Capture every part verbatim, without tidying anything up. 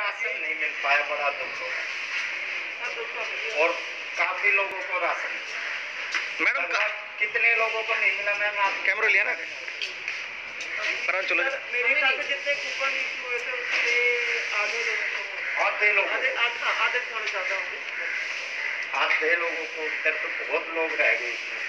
Ration नहीं मिल पाया, बड़ा दुख हो रहा और काफी लोगों को राशन। मैडम कितने लोगों को नहीं मिला मैम? आप कैमरा लिया ना पर चलो मेरे ख्याल से जितने कूपन इशू हुए थे उससे आधे लोगों को आधे लोगों आधे आधे थोड़े ज़्यादा होंगे, आधे लोगों को इधर तो बहुत लोग रह गए इसमें।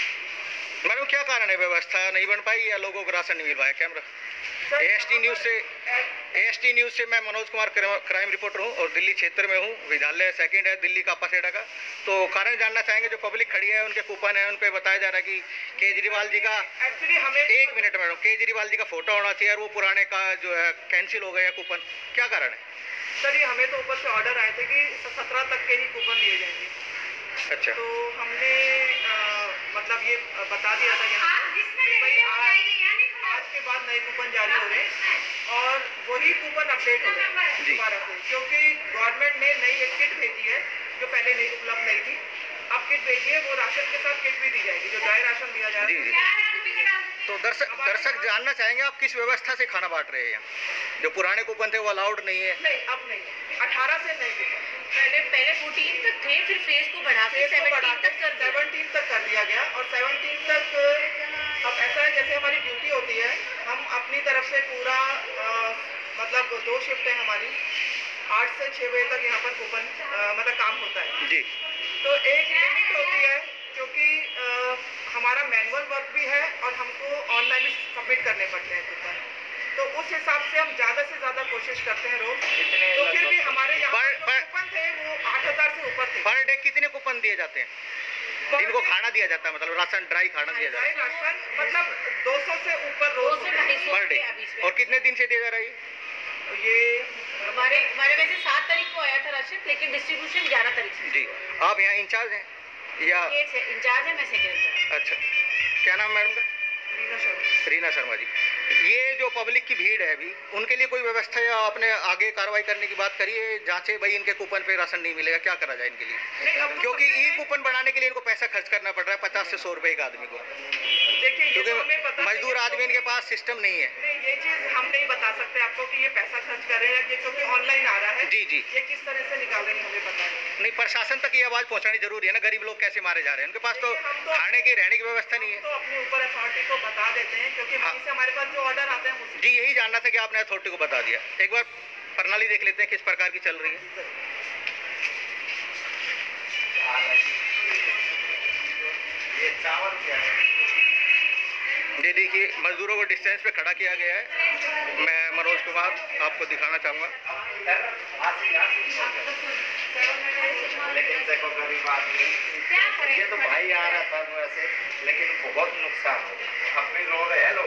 मैडम क्या कारण है, व्यवस्था नहीं बन पाई या लोगों को राशन नहीं मिल पाया? कैमरा एएसटी न्यूज़ से एएसटी न्यूज़ से मैं मनोज कुमार क्राइम रिपोर्टर हूँ और दिल्ली क्षेत्र में हूँ। विद्यालय सेकंड है दिल्ली का पसेड़ा का। तो कारण जानना चाहेंगे, जो पब्लिक खड़ी है उनके कूपन है, उन पर बताया जा रहा है कि केजरीवाल जी का एक्चुअली हमें एक मिनट मैडम केजरीवाल जी का फोटो होना चाहिए और वो पुराने का जो है कैंसिल हो गया कूपन, क्या कारण है? सर ये हमें तो ऊपर से ऑर्डर आए थे कि सत्रह तक के ही कूपन दिए जाएंगे। अच्छा, तो हमने आ, मतलब ये बता दिया था यहाँ कि भाई आज आज के बाद नए कूपन जारी हो रहे हैं और वही कूपन अपडेट हो रहे हैं दोबारा से, क्योंकि गवर्नमेंट ने नई एक किट भेजी है जो पहले नहीं उपलब्ध नहीं थी। अब किट भेजी है, वो राशन के साथ किट भी दी जाएगी, जो ड्राई राशन दिया जा रहा है। तो दर्शक दर्शक जानना चाहेंगे आप किस व्यवस्था से खाना बांट रहे हैं? जो पुराने कूपन थे वो अलाउड नहीं है? नहीं, अब नहीं, अठारह से नए कूपन। पहले पहले फोर्टीन तक थे, फिर फेज को बढ़ा के सेवनटीन तक कर दिया सेवनटीन तक कर दिया गया और सेवनटीन तक अब ऐसा है जैसे हमारी ड्यूटी होती है, हम अपनी तरफ से पूरा आ, मतलब दो शिफ्ट है हमारी, आठ से छः बजे तक यहाँ पर कूपन मतलब काम होता है जी। तो एक लिमिट होती है, क्योंकि आ, हमारा मैनुअल वर्क भी है और हमको ऑनलाइन भी सबमिट करने पड़ते हैं कूपन। तो उस हिसाब से हम ज़्यादा से ज़्यादा कोशिश करते हैं रोज। तो फिर भी हमारे यहाँ कूपन थे वो आठ हज़ार से ऊपर थे। पर डे कितने कूपन दिए जाते हैं जिनको खाना दिया जाता है, मतलब राशन ड्राई खाना दिया जाता है? राशन मतलब दो सौ से ऊपर रोज पर डे। और कितने दिन से दिया जा रहा है ये? हमारे हमारे वैसे सात तारीख को आया था राशन, लेकिन डिस्ट्रीब्यूशन ग्यारह तारीख से। जी। आप यहाँ इंचार्ज हैं या? इंचार्ज है, मैं सेक्रेटरी। अच्छा, क्या नाम मैडम का? रीना शर्मा। रीना शर्मा जी। ये जो पब्लिक की भीड़ है अभी, उनके लिए कोई व्यवस्था या आपने आगे कार्रवाई करने की बात करी है? जांचे भाई इनके कूपन पे राशन नहीं मिलेगा, क्या करा जाए इनके लिए? क्योंकि ई कूपन बनाने के लिए इनको पैसा खर्च करना पड़ रहा है पचास से सौ रुपए एक आदमी को। देखिए, क्योंकि मजदूर आदमी इनके पास सिस्टम नहीं है। नहीं, ये चीज हम नहीं बता सकते आपको कि ये पैसा खर्च कर रहे हैं, ये क्योंकि ऑनलाइन आ रहा है। जी जी। ये किस तरह से निकाल रहे हैं हमें पता नहीं। नहीं, प्रशासन तक ये आवाज पहुंचानी जरूरी है ना, गरीब लोग कैसे मारे जा रहे हैं, उनके पास तो खाने की रहने की व्यवस्था नहीं है। तो अपने ऊपर अथॉरिटी को बता देते हैं, क्योंकि वहीं से हमारे पास जो ऑर्डर आते हैं जी। यही जानना था कि आपने अथॉरिटी को बता दिया। एक बार प्रणाली देख लेते हैं किस प्रकार की चल रही है। ये चावल क्या है? ये देखिए, मजदूरों को डिस्टेंस पे खड़ा किया गया है। मैं मनोज कुमार आपको दिखाना चाहूँगा। लेकिन देखो गरीब आदमी, ये तो भाई आ रहा था वैसे, लेकिन बहुत नुकसान हो गया। अपने रो रहे हैं लोग।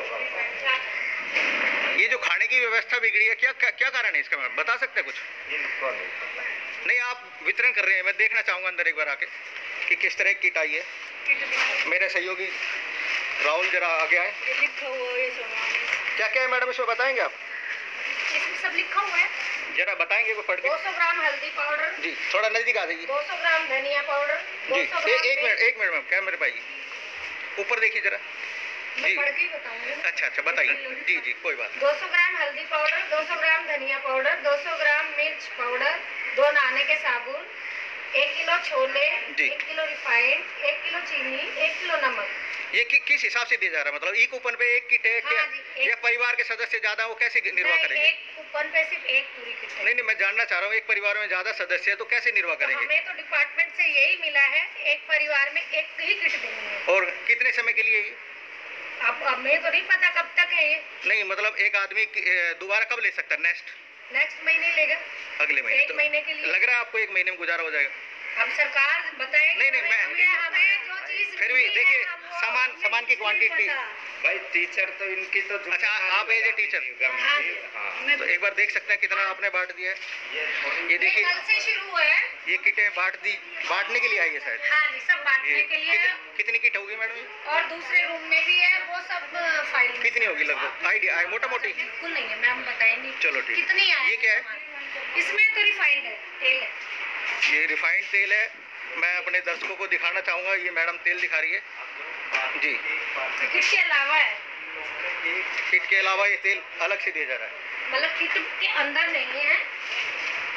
ये जो खाने की व्यवस्था बिगड़ी है, क्या क्या, क्या कारण है इसका, मैम बता सकते हैं कुछ? इनको नहीं पता। नहीं, आप वितरण कर रहे हैं, मैं देखना चाहूँगा अंदर एक बार आके कि किस तरह की किट आई है। मेरे सहयोगी राहुल जरा आ गया है। लिखा हुआ है क्या क्या है मैडम, इसमें बताएंगे आप? इसमें सब लिखा हुआ है, जरा बताएंगे कोई पढ़ के? दो सौ ग्राम हल्दी पाउडर जी, थोड़ा नजदीक आ जाइए। दो सौ ग्राम धनिया पाउडर जी। ए, एक मिनट एक मिनट मैम, कैमरे पाइए, ऊपर देखिए जरा जी। पढ़ के बताऊंगी। अच्छा अच्छा, बताइए जी जी, कोई बात। दो सौ ग्राम हल्दी पाउडर, दो सौ ग्राम धनिया पाउडर, दो सौ ग्राम मिर्च पाउडर, दो नहाने के साबुन, एक किलो छोले, एक किलो रिफाइंड, एक किलो चीनी, एक किलो नमक। ये कि, किस हिसाब से दिया जा रहा है, मतलब ई कूपन पे एक किट है क्या? हाँ जी, या परिवार के सदस्य ज्यादा, वो कैसे निर्वाह करेंगे? एक कूपन पे सिर्फ एक पूरी किट है। नहीं नहीं, मैं जानना चाह रहा हूँ, एक परिवार में ज्यादा सदस्य है तो कैसे निर्वाह करेंगे? हमें तो डिपार्टमेंट से यही मिला है, एक परिवार में एक ही किट देनी है। और कितने समय के लिए ये? अब हमें तो नहीं पता कब तक है ये। नहीं, मतलब एक आदमी दोबारा कब ले सकता है? नेक्स्ट नेक्स्ट महीने लेगा, अगले महीने। एक महीने के लिए। लग रहा है आपको एक महीने में गुजारा हो जाएगा? अब सरकार बताएगी। नहीं नहीं, मैं हमें, हमें जो चीज फिर भी देखिए, सामान सामान की क्वांटिटी। भाई टीचर तो इनकी तो। अच्छा, आप एज ए टीचर? हाँ, तो एक बार देख सकते हैं कितना आपने बांट दिया है। ये देखिए, कल से शुरू हुआ है, ये किटें बांट दी, बांटने के लिए आई है शायद। हाँ जी, सब बांटने के लिए। कितनी, कितनी किट होगी मैडम? और दूसरे रूम में भी है, वो सब फाइल कितनी होगी लगभग आइडिया, मोटा मोटी? बिल्कुल नहीं है, मैं हम बताएंगे। चलो ठीक। कितनी है? ये क्या है? इसमें तो रिफाइंड है, तेल है। ये रिफाइंड तेल है। मैं अपने दर्शकों को दिखाना चाहूँगा, ये मैडम तेल दिखा रही है जी। किट के अलावा है, किट के अलावा ये तेल अलग से दिया जा रहा है, मतलब किट के अंदर नहीं है,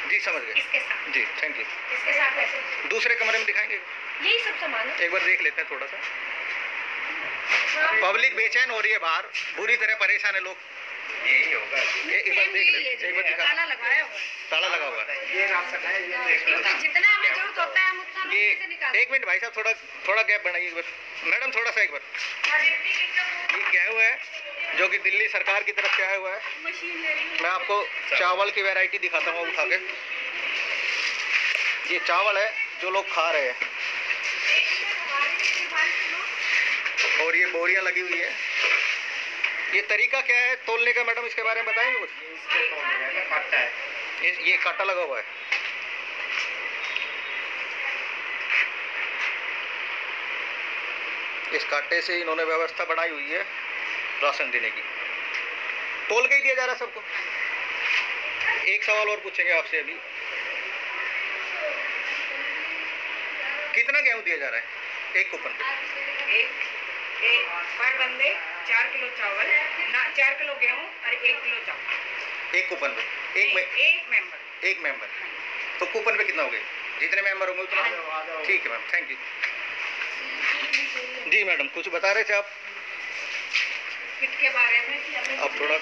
जी समझ गए इसके साथ जी, थैंक यू। इसके साथ ऐसे दूसरे कमरे में दिखाएंगे, यही सब सामान है। एक बार देख लेते हैं थोड़ा सा। पब्लिक बेचैन हो रही है बाहर, बुरी तरह परेशान है लोग। यही होगा, ए- एक बार देख लेते, एक बार दिखा। ताला लगाया हुआ है, ताला लगा हुआ है। ये राशन है, ये देख लो। जितना हमें जरूरत होता है हम उतना ये महीने से निकालते एक मिनट भाई साहब, थोड़ा थोड़ा गैप बनाइए एक बार मैडम, थोड़ा सा एक बार। हैं। ये गेहूँ है जो कि दिल्ली सरकार की तरफ से आया हुआ है। मशीन ले रही हूँ। मैं आपको चावल की वैरायटी दिखाता हूँ उठा के। ये चावल है जो लोग खा रहे हैं, और ये बोरियां लगी हुई है। ये तरीका क्या है तोलने का मैडम, इसके बारे में बताएंगे कुछ? ये इसके तो है ना, काटा है। ये ये कांटा लगा हुआ है। इस कांटे से इन्होंने व्यवस्था बनाई हुई है राशन देने की। तोल के ही दिया जा रहा है सबको। एक सवाल और पूछेंगे आपसे अभी, कितना गेहूं दिया जा रहा है एक कूपन पे? एक एक पर बंदे चार किलो चावल ना, चार किलो गेहूँ और एक किलो चावल एक कूपन पे एक में एक मेंबर। एक मेंबर। तो कूपन पे कितना हो गया? जितने मेंबर होंगे उतना। ठीक है मैम, थैंक यू। जी मैडम, कुछ बता रहे थे आप? किट के बारे में अब थोड़ा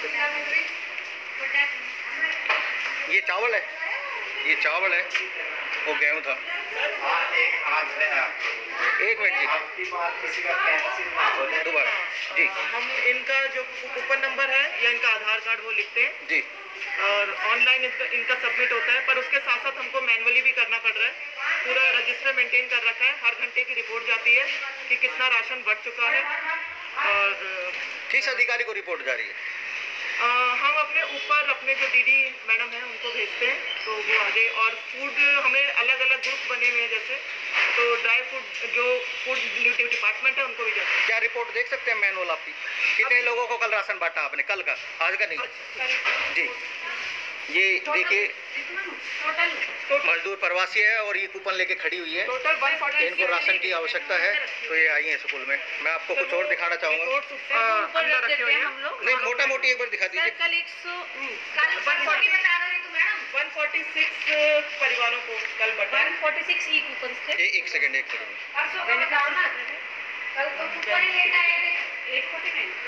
ये चावल है, ये चावल है, वो गेहूं था। हाँ, एक आज है आपको। एक मिनट जी, आपकी बात किसी का कैंसिल ना हो जाए। दोबारा जी हम इनका जो कूपन नंबर है या इनका आधार कार्ड वो लिखते हैं जी। और ऑनलाइन इनका, इनका सबमिट होता है, पर उसके साथ साथ हमको मैनुअली भी करना पड़ रहा है। पूरा रजिस्टर मेंटेन कर रखा है, हर घंटे की रिपोर्ट जाती है कि कितना राशन बढ़ चुका है। और किस अधिकारी को रिपोर्ट जा रही है? आ, हम अपने ऊपर अपने जो दीदी मैडम हैं उनको भेजते हैं, तो वो आगे। और फूड हमें अलग अलग ग्रुप बने हुए हैं, जैसे तो ड्राई फूड जो फूड डिपार्टमेंट है उनको भी जाते हैं। क्या रिपोर्ट देख सकते हैं मैनुअल आपकी? कितने लोगों को कल राशन बांटा आपने? कल का, आज का नहीं जी। ये देखिए मजदूर प्रवासी है और ये कूपन लेके खड़ी हुई है। टोटल वन फोर्टी इनको राशन की आवश्यकता है तो ये आई है स्कूल में। मैं आपको कुछ और दिखाना चाहूँगा। अंदर रखे हुए हैं। नहीं, मोटा मोटी एक बार दिखा दीजिए। कल एक सौ कल वन फोर्टी बता रहे तो मैडम वन फोर्टी सिक्स परिवारों को कल बटा one forty six e coupon थे। ए- एक सेकंड एक सेकंड परसों का बताओ ना, कल तो कूपन ही लेट आए थे एट फोर्टी नाइन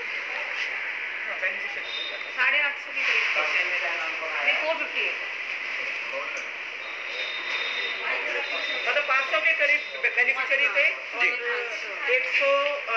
साढ़े आठ सौ की करीब फोर फिफ्टी एट मतलब पाँच सौ के करीब बेनिफिशियरी थे और एक सौ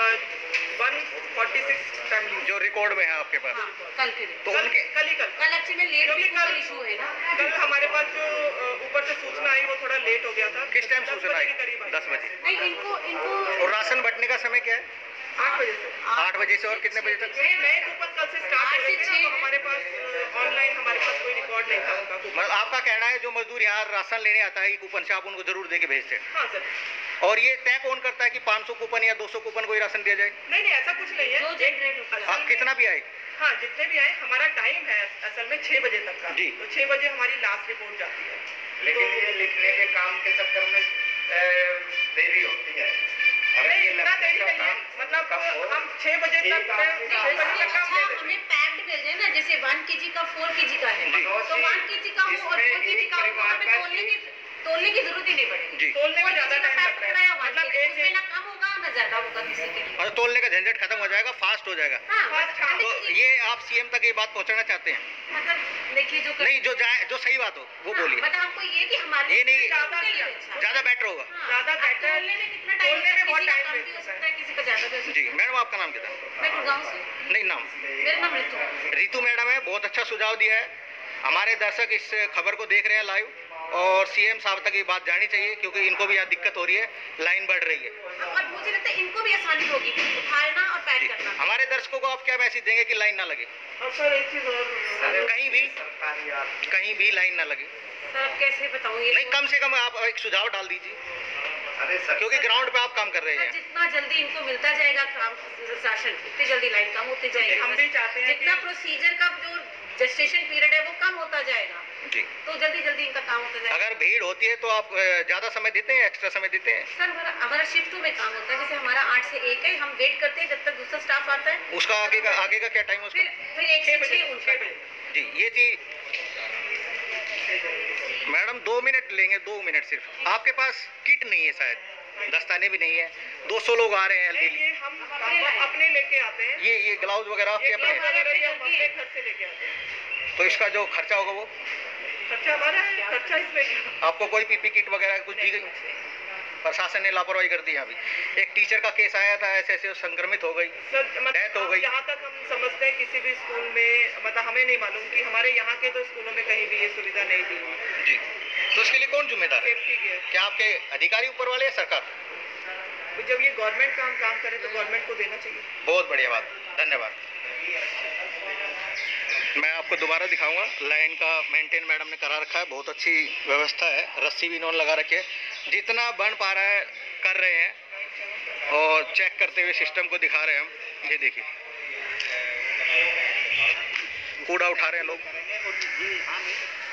वन फोर्टी सिक्स फैमिली जो रिकॉर्ड में है आपके पास। हाँ, कल के दिन तो कल उनके कल ही कल कल एक्चुअली लेट क्योंकि भी कल कल इशू है ना। कल हमारे पास जो अ, ऊपर से सूचना आई वो थोड़ा लेट हो गया था। किस टाइम दस सूचना बजे आई? के करीब आई। दस बजे। नहीं इनको इनको और राशन बंटने का समय क्या है? आठ बजे से आठ बजे से और कितने बजे तक? ये नए कूपन कल से स्टार्ट हो आठ रहे से थे ना, तो छः। हमारे पास ऑनलाइन हमारे पास कोई रिकॉर्ड नहीं था उनका कूपन। मतलब आपका कहना है जो मजदूर यहाँ राशन लेने आता है ये कूपन से आप उनको जरूर दे के भेजते हैं। हाँ सर। और ये तय कौन करता है कि पाँच सौ कूपन या दो सौ कूपन को ही राशन दिया जाए? नहीं नहीं ऐसा कुछ नहीं जो है। जनरेट होता है। हाँ, कितना भी आए? हाँ जितने भी आए, हमारा टाइम है असल में छः बजे तक का। जी। तो छः बजे हमारी लास्ट रिपोर्ट जाती है। लेकिन तो- ये लिखने के काम के चक्कर में अ, देरी होती है। अगर नहीं ये इतना लिखने देरी का नहीं है, काम मतलब कम हो, हम छः बजे एक तक आदमी छः का बजे काम तक काम अच्छा दे देते हमें पैक्ड भेजे ना, जैसे वन केजी का फोर केजी का है जी। तो वन केजी का हो और फोर केजी का हो तो हमें तोलने की तोलने की जरूरत ही नहीं पड़ेगी। जी। तोलने में ज्यादा टाइम लगता है। मतलब मतलब एक उसमें ना कम होगा ना ज्यादा होगा किसी के लिए। और तोलने का झंझट खत्म हो जाएगा, फास्ट हो जाएगा। हाँ, First, हाँ। तो ये आप सीएम तक ये बात पहुंचाना चाहते हैं? मतलब देखिए जो नहीं, जो जाए जो सही बात हो वो बोलिए। मतलब हमको ये कि हमारे ये नहीं- ज्यादा के लिए अच्छा। ज़्यादा बेटर होगा। हाँ, ज्यादा अब better- तोलने में कितना टाइम तोलने में बहुत किसी का time कम waste भी हो होता है। सकता है, किसी का ज्यादा भी हो सकता जी मैडम, आपका नाम क्या था? है। मैं गुड़गांव से, नहीं, नाम मेरा नाम रितु। रितु मैडम है। बहुत अच्छा सुझाव दिया है। हमारे दर्शक इस खबर को देख रहे हैं लाइव, और सीएम साहब तक ये बात जानी चाहिए क्योंकि इनको भी यहाँ दिक्कत हो रही है, लाइन बढ़ रही है। और मुझे लगता है इनको भी आसानी होगी उठाना और पैक जी, करना। हमारे दर्शकों को आप क्या मैसेज देंगे कि लाइन ना लगे? और सर एक चीज और कहीं भी सरकारी आदमी कहीं भी लाइन ना लगे। सर अब कैसे बताऊँ ये नहीं, कम से कम आप एक सुझाव डाल दीजिए अरे सर क्योंकि ग्राउंड पे आप काम कर रहे सर, हैं। जितना जल्दी इनको मिलता जाएगा काम राशन उतनी जल्दी लाइन कम होती जाएगी। हम भी चाहते हैं जितना कि- प्रोसीजर का जो जेस्टेशन पीरियड है वो कम होता जाएगा जी, तो जल्दी जल्दी इनका काम होता जाएगा। अगर भीड़ होती है तो आप अ, ज्यादा समय देते हैं, एक्स्ट्रा समय देते हैं? सर हमारा हमारा शिफ्टों में काम होता है, जैसे हमारा आठ से एक है, हम वेट करते हैं जब तक दूसरा स्टाफ आता है। उसका आगे का आगे का क्या टाइम है उसका? फिर फिर एक से छः बजे छः उनका छः बजे जी, ये थी मैडम दो मिनट लेंगे, दो मिनट सिर्फ। आपके पास किट नहीं है शायद, दस्ताने भी नहीं है, दो सौ लोग आ रहे हैं। ये हम अपने लेके आते हैं, ये ये ग्लाउज वगैरह आपके अपने, अपने घर से लेके आते हैं। तो इसका जो खर्चा होगा वो खर्चा हमारा है, खर्चा इसमें। आपको कोई पीपी किट वगैरह कुछ दी गई? प्रशासन ने लापरवाही कर दी। अभी एक टीचर का केस आया था, ऐसे ऐसे संक्रमित हो गई, डेथ हो गई। जहाँ तक हम समझते हैं किसी भी स्कूल में, मतलब हमें नहीं मालूम कि हमारे यहाँ के तो स्कूलों में कहीं भी ये सुविधा नहीं दी हुई जी। तो इसके लिए कौन जिम्मेदार है? सेफ्टी के। क्या आपके अधिकारी ऊपर वाले या सरकार? जब ये गवर्नमेंट काम काम करे तो गवर्नमेंट को देना चाहिए। बहुत बढ़िया बात, धन्यवाद। मैं आपको दोबारा दिखाऊंगा, लाइन का मेंटेन मैडम ने करा रखा है, बहुत अच्छी व्यवस्था है, रस्सी भी इन्होंने लगा रखी है, जितना बन पा रहा है कर रहे हैं और चेक करते हुए सिस्टम को दिखा रहे हैं हम। ये देखिए कूड़ा उठा रहे हैं लोग।